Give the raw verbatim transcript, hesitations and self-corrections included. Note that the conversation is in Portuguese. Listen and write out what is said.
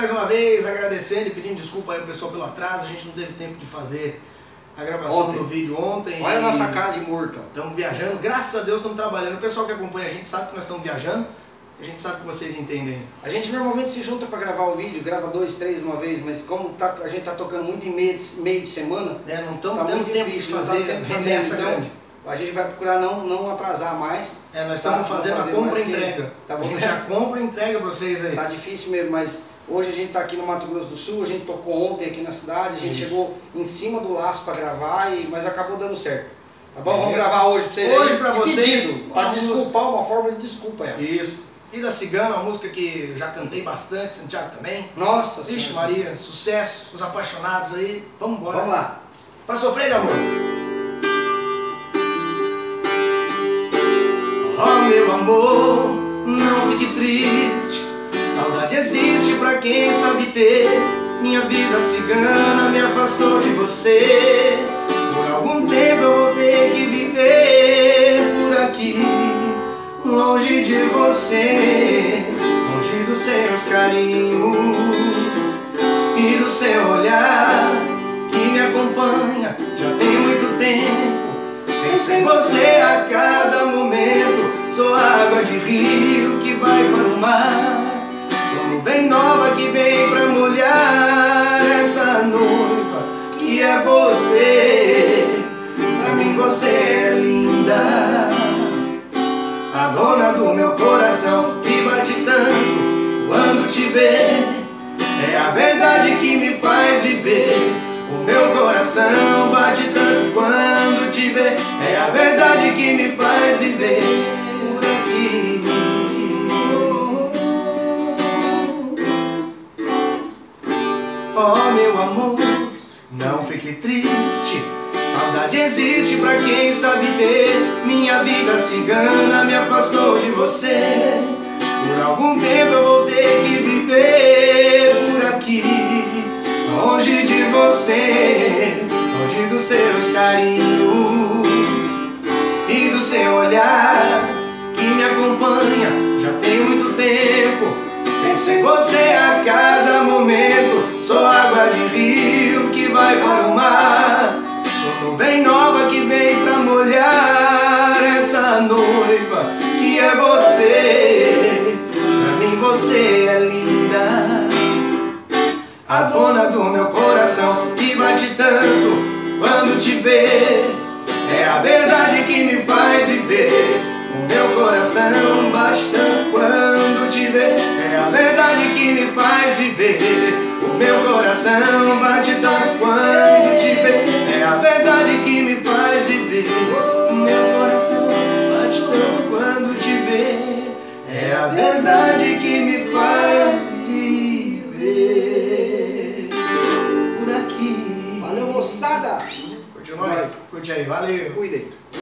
mais uma vez, agradecendo e pedindo desculpa aí ao pessoal pelo atraso. A gente não teve tempo de fazer a gravação ontem. do vídeo ontem. Olha a nossa cara de morto. Estamos viajando, graças a Deus estamos trabalhando. O pessoal que acompanha a gente sabe que nós estamos viajando. A gente sabe que vocês entendem. A gente normalmente se junta para gravar o vídeo, grava dois, três uma vez, mas como tá, a gente tá tocando muito em meio de, meio de semana, É, não estamos tá tendo muito tempo difícil, de não tá fazer tempo de fazer, remessa então, grande. a gente vai procurar não, não atrasar mais. É, nós estamos Tá, fazendo a fazer compra e mais entrega. Tá A bom? gente já compra e entrega para vocês aí. Tá difícil mesmo, mas hoje a gente tá aqui no Mato Grosso do Sul, a gente tocou ontem aqui na cidade, a gente Isso. chegou em cima do laço para gravar, e, mas acabou dando certo. Tá bom? É. Vamos gravar hoje para vocês Hoje aí. pra E vocês, pedido, pra uma desculpar, uma forma de desculpa. É. Isso. E da Cigana, uma música que eu já cantei bastante, Santiago também. Nossa Vixe Senhora. Maria, sucesso, os apaixonados aí, vamos embora. Vamos lá. Pra sofrer de amor. Oh meu amor, não fique triste. Saudade existe pra quem sabe ter. Minha vida cigana me afastou de você. Por algum tempo eu vou ter que viver por aqui, longe de você, longe dos seus carinhos e do seu olhar que me acompanha já tem muito tempo. Penso em você a cada momento. Sou água de rio que vai para o mar. Sou nuvem nova que vem pra molhar essa noiva que é você. Pra mim você é linda, a dona do meu coração que bate tanto quando te vê. É a verdade que me faz viver. O meu coração bate tanto quando te vê. É a verdade que me faz viver por aqui. Oh meu amor, não fique triste. Saudade existe pra quem sabe ter. Minha vida cigana me afastou de você. Por algum tempo eu vou ter que viver por aqui, longe de você, longe dos seus carinhos e do seu olhar que me acompanha já tem muito tempo. Penso em você a cada momento. Sou água de rio que vai para o mar. Sou nuvem nova que vem pra molhar essa noiva que é você. Pra mim você é linda, a dona do meu coração que bate tanto quando te vê. É a verdade que me faz viver. O meu coração bate tanto quando te vê. É a verdade que me faz viver. O meu coração bate tanto quando te vê. É a verdade que me faz viver. O meu coração bate tanto quando te vê. É a verdade que me faz viver por aqui. Valeu, moçada! Curtiu nós? Curte aí, valeu! Cuidem.